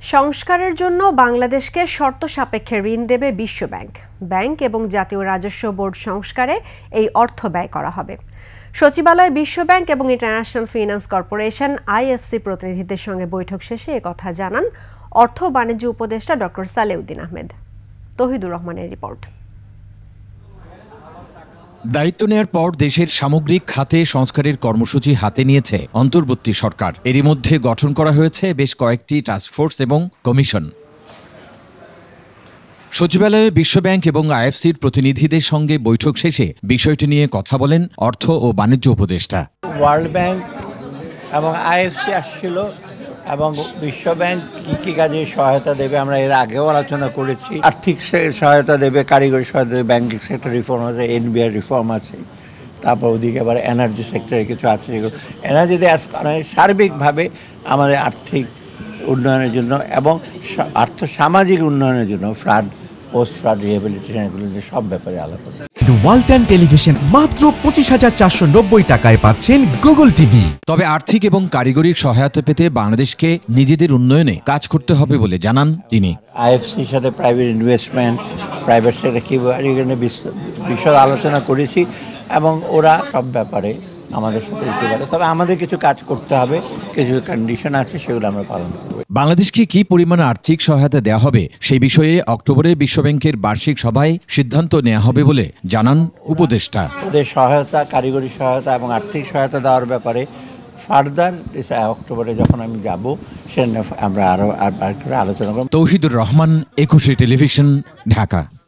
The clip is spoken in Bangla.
সংস্কারের জন্য বাংলাদেশকে শর্ত সাপেক্ষে ঋণ দেবে বিশ্বব্যাংক। ব্যাংক এবং জাতীয় রাজস্ব বোর্ড সংস্কারে এই অর্থ ব্যয় করা হবে। সচিবালয়ে বিশ্বব্যাংক এবং ইন্টারন্যাশনাল ফিন্যান্স কর্পোরেশন আইএফসি প্রতিনিধিদের সঙ্গে বৈঠক শেষে একথা জানান অর্থ ও বাণিজ্য উপদেষ্টা ডক্টর সালেউদ্দিন আহমেদ। তৌহিদুর রহমানের রিপোর্ট। দায়িত্ব নেয়ার পর দেশের সামগ্রিক খাতে সংস্কারের কর্মসূচি হাতে নিয়েছে অন্তর্বর্তী সরকার। এরই মধ্যে গঠন করা হয়েছে বেশ কয়েকটি টাস্কফোর্স এবং কমিশন। সচিবালয়ে বিশ্বব্যাংক এবং আইএফসির প্রতিনিধিদের সঙ্গে বৈঠক শেষে বিষয়টি নিয়ে কথা বলেন অর্থ ও বাণিজ্য উপদেষ্টা। ওয়ার্ল্ড ব্যাংক এবং আইএফসি আসছিল এবং বিশ্বব্যাংক কী কাজে সহায়তা দেবে আমরা এর আগেও আলোচনা করেছি। আর্থিক সহায়তা দেবে, কারিগরি সহায়তা দেবে, ব্যাংকিং সেক্টর রিফর্ম আছে, এনবিআর রিফর্ম আছে, তারপর ওদিকে আবার এনার্জি সেক্টরে কিছু আছে। যেগুলো এনার্জিতে সার্বিকভাবে আমাদের আর্থিক উন্নয়নের জন্য এবং সামাজিক উন্নয়নের জন্য ফ্লাড, পোস্ট ফ্লাড রিহ্যাবিলিটেশন, এগুলো সব ব্যাপারে আলাপ আছে। ওয়ালটন টেলিভিশন মাত্র 25,490 টাকায় পাচ্ছেন গুগল টিভি। তবে আর্থিক এবং কারিগরি সহায়তা পেতে বাংলাদেশকে নিজেদের উন্নয়নে কাজ করতে হবে বলে জানান তিনি। আইএফসির সাথে প্রাইভেট ইনভেস্টমেন্ট, প্রাইভেট সেক্টর কীভাবে এখানে বিশদ আলোচনা করেছি এবং ওরা সব ব্যাপারে আমাদের সাথে দিতে পারে। তবে আমাদের কিছু কাজ করতে হবে, কিছু কন্ডিশন আছে, সেগুলো আমরা পালন করব। বাংলাদেশকে কি পরিমাণে আর্থিক সহায়তা দেওয়া হবে সেই বিষয়ে অক্টোবরে বিশ্বব্যাংকের বার্ষিক সভায় সিদ্ধান্ত নেওয়া হবে বলে জানান উপদেষ্টা। ওদের সহায়তা, কারিগরি সহায়তা এবং আর্থিক সহায়তা দেওয়ার ব্যাপারে ফার্দার অক্টোবরে যখন আমি যাব সেটা আমরা আরও আলোচনা করব। তৌহিদুর রহমান, 21 টেলিভিশন, ঢাকা।